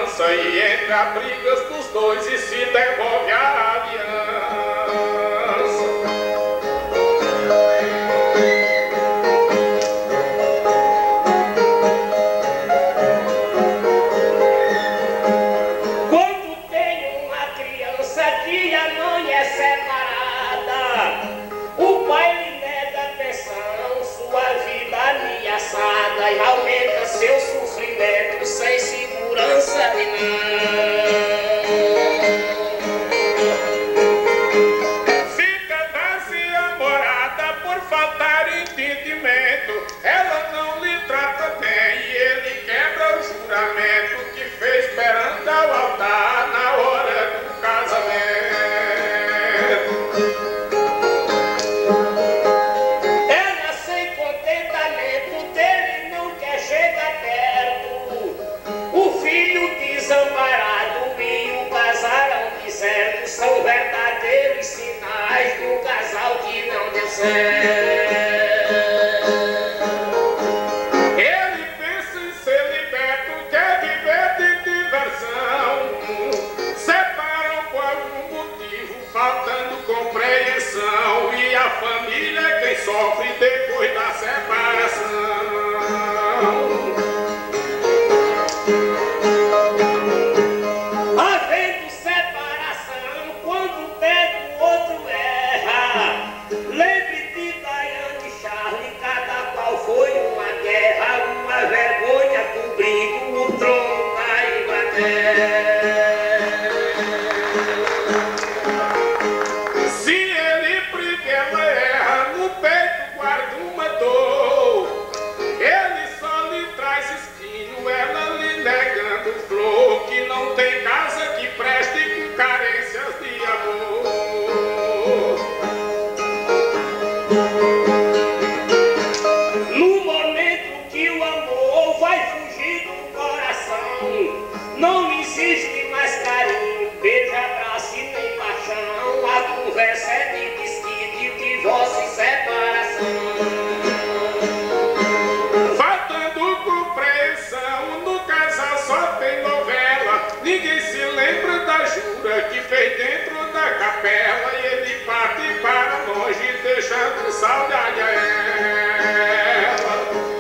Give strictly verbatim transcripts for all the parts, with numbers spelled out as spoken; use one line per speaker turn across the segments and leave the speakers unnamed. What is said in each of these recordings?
aliança e entra brigas dos dois e se devolve a aliança.
Quando tem uma criança que a mãe é separada, o pai lhe nega pensão, sua vida ameaçada e aumenta seu sofrimento sem segurança nenhuma.
Fica vazia a morada por faltar entendimento, ela não lhe trata bem e ele quebra o juramento que fez perante ao altar na hora do casamento.
Ela sem contentamento dele não quer chegar perto, o filho desamparado e o casarão deserto são verdadeiros sinais do casal que não deu certo.
Ele pensa em ser liberto, quer viver de diversão, separam por algum motivo, faltando compreensão, e a família é quem sofre depois da separação.
Havendo separação, quando pega o outro erra, lembre de Diane e Charlie, cada qual foi uma guerra, uma vergonha cobrindo o trono da Inglaterra.
Se ele briga, ela erra, no peito guarda uma dor, ele só lhe traz espinho, ela lhe negando flor, que não tem casa que preste com carências de amor.
No momento que o amor vai fugir do coração, não existe mais carinho, beijo, abraço e nem paixão. A conversa é de desquite, divórcio e separação.
Faltando compreensão, no casal só tem novela, ninguém se lembra da jura que fez dentro da capela, e ele parte para longe, deixando saudade a ela.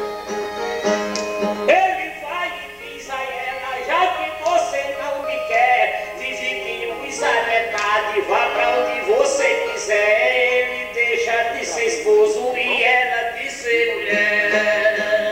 Ele vai e diz a ela, já que você não me quer, dividimos a metade, vá pra onde você quiser. Ele deixa de ser esposo e ela de ser mulher.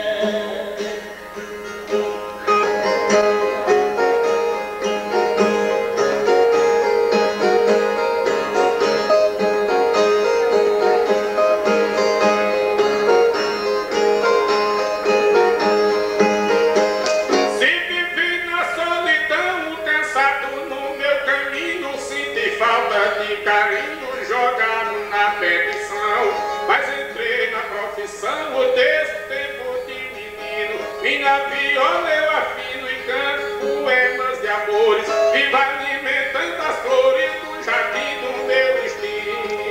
Se vivi na solidão, cansado no meu caminho, senti falta de carinho, jogado na perdição. Mas entrei na profissão desse tempo de menino, minha viola eu afino e canto poemas de amores, viva alimentando as flores do jardim do meu destino.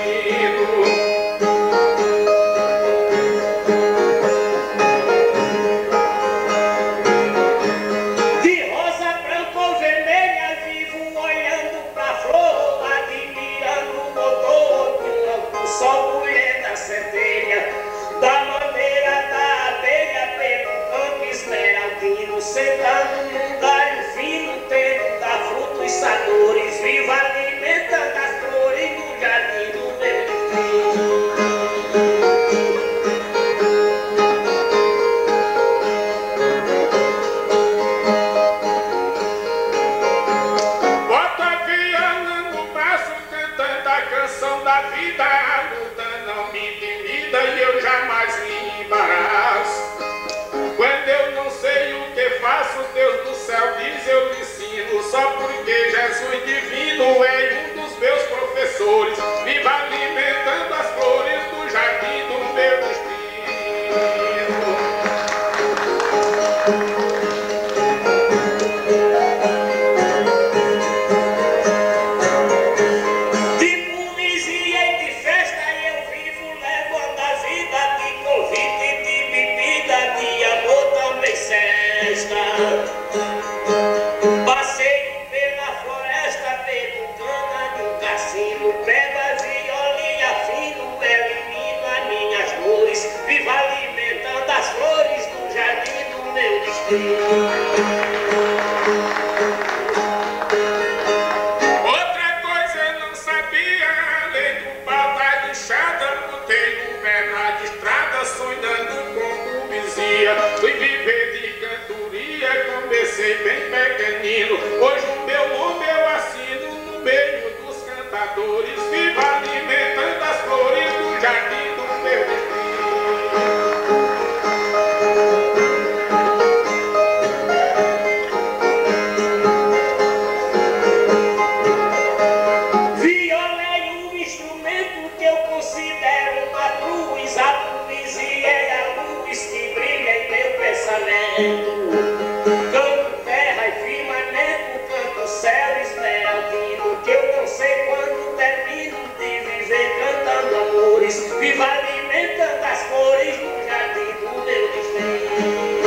De rosa branca ou vermelha, vivo olhando pra flor, admirando o odor do campo, só mulher da centelha, da maneira da abelha pelo campo esmeraldino, sentado num galho fino, tendo da fruta os sabores, viva alimentando as flores do jardim do meu destino.
Bota a viola no braço, cantando a canção da vida, a luta não me intimida e eu jamais me embaraço. Quando eu não sei o que faço, Deus do céu diz eu lhe ensino, só porque Jesus divino é um dos meus professores, viva alimentando as flores do jardim do meu destino.
De poesia e de festa eu vivo levando a vida, de convite e de bebida, de amor também cesta.
Outra coisa eu não sabia, além do pau da lixada, botei o pé na estrada, sonhando com poesia. Fui viver de cantoria, comecei bem pequenino. Hoje o meu nome eu assino no meio dos cantadores. Vivo alimentando as flores do jardim do meu destino.
Canto terra e firmamento, canto céu esmeraldino, que eu não sei quando termino de viver cantando amores, vivo alimentando as flores no jardim do meu destino.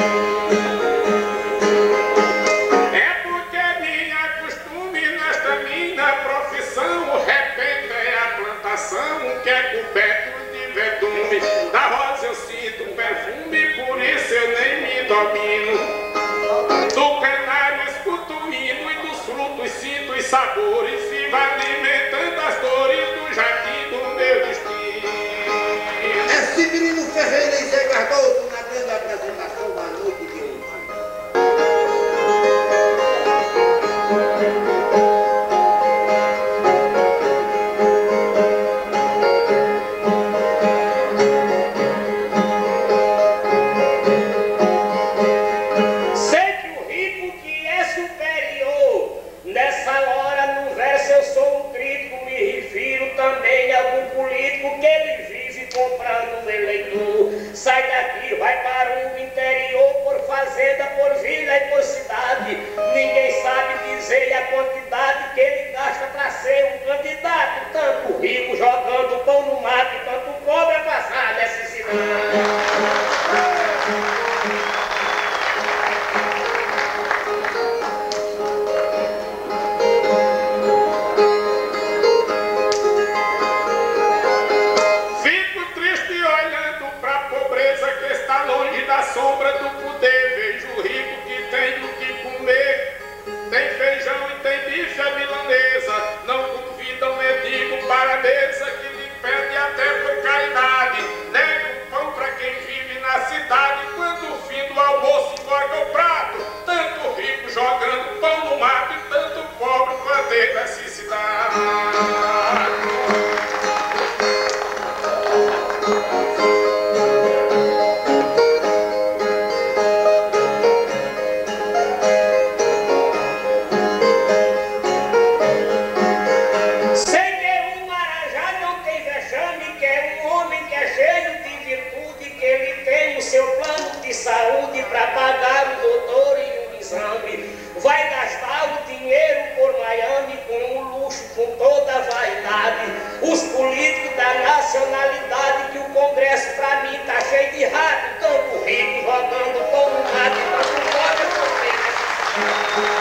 É porque minha costume nesta minha profissão, o repente é a plantação que é coberto de verdume. Da rosa eu sinto um perfume, por isso eu nem me domino. Do canário escuto o hino e dos frutos sinto os sabores. Vivo alimentando as dores do jardim do meu destino.
É Severino Ferreira e Zé Cardoso na grande apresentação da noite de hoje.
Sai daqui, vai para o interior, por fazenda, por vila e por cidade. Ninguém sabe dizer a quantidade que ele gasta para ser um candidato. Tanto rico jogando pão no mato e tanto pobre a passar necessidade.
Da sombra do poder, vejo o rico que tem o que comer. Tem feijão e tem bife a milanesa. Não convidam mendigo para a mesa, que lhe pede até por caridade. Nega o pão para quem vive na cidade. Quando o fim do almoço engorda o prato, tanto rico jogando pão no mato e tanto pobre com a necessidade.
Saúde para pagar o doutor e o exame. Vai gastar o dinheiro por Miami com o luxo, com toda a vaidade. Os políticos da nacionalidade que o Congresso para mim tá cheio de rato. Tanto rico jogando pão no mato e tanto pobre sofrendo.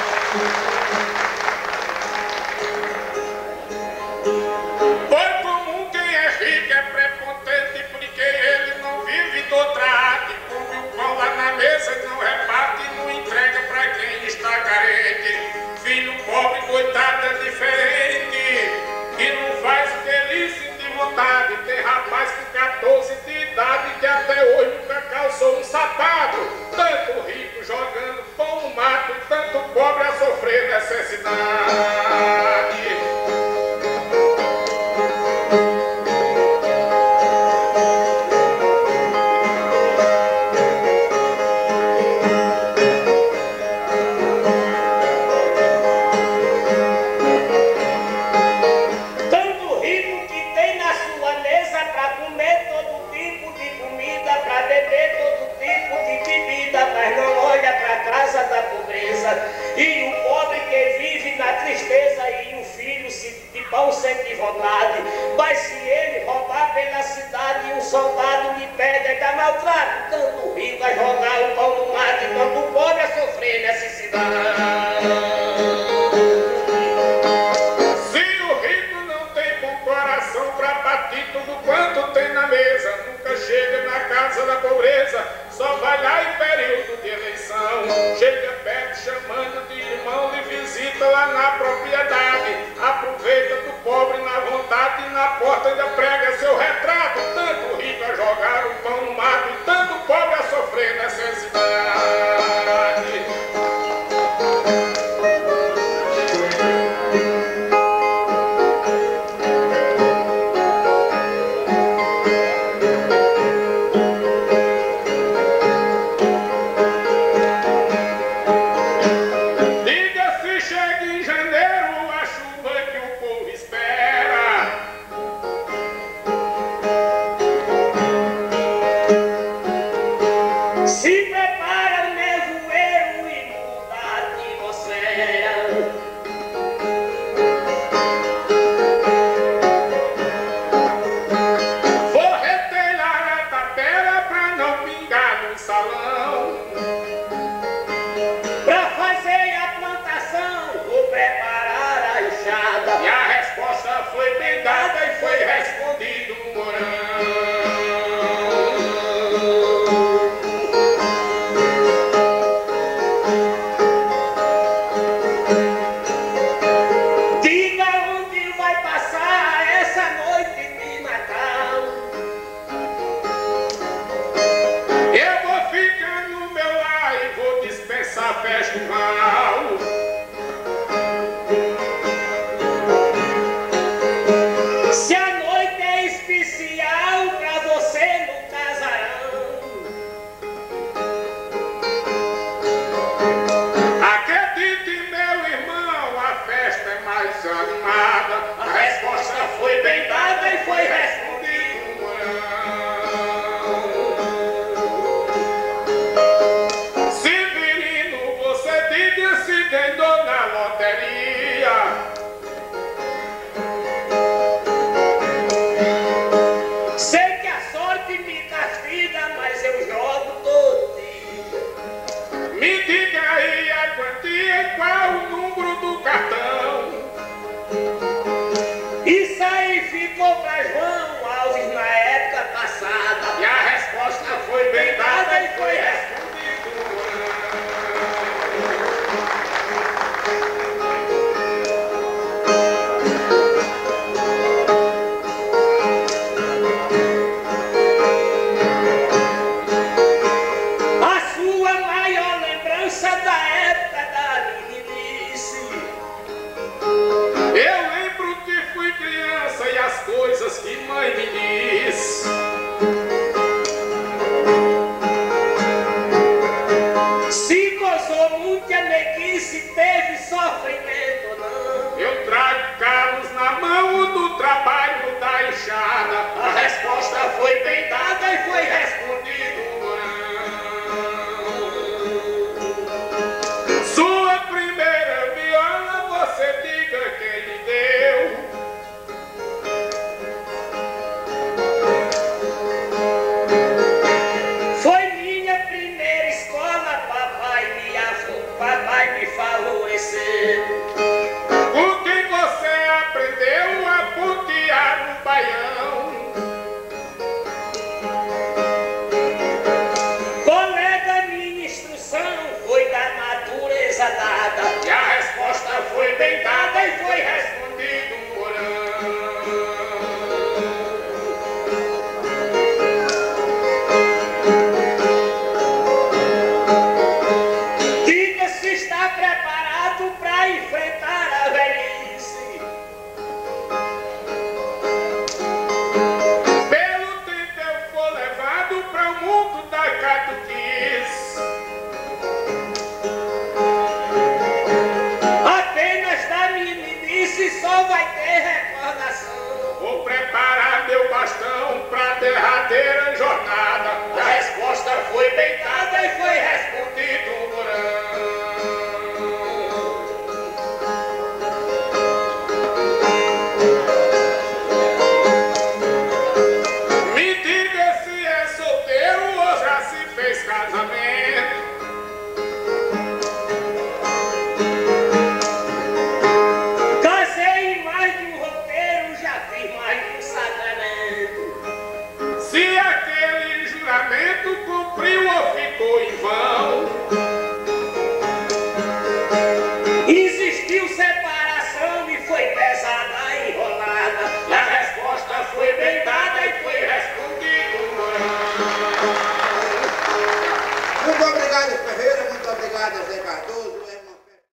Por comum quem é rico é prepotente, porque ele não vive de outra arte. Come o pão lá na mesa e não reparte e não entrega para quem está carente. Filho pobre, coitado, é diferente, que não faz o que ele sente vontade. Tem rapaz com quatorze de idade que até hoje nunca calçou um sapato. Tanto rico jogando pão no mato e tanto pobre a sofrer necessidade.
E o pobre que vive na tristeza e o filho se, de pão sente vontade. Mas se ele roubar pela cidade e um soldado lhe pega e dá maltrato, tanto rico a jogar o pão no mato e tanto pobre a sofrer necessidade.
Se o rico não tem bom coração pra bater tudo quanto tem na mesa, nunca chega na casa da pobreza, só vai lá em período de eleição. mão. Chega perto chamando de irmão e visita lá na propriedade. Aproveita do pobre na vontade e na porta ainda prega seu retrato. Tanto rico a jogar o pão no mato e tanto pobre a sofrer necessidade.
Derradeira jornada, a resposta foi bem dada e foi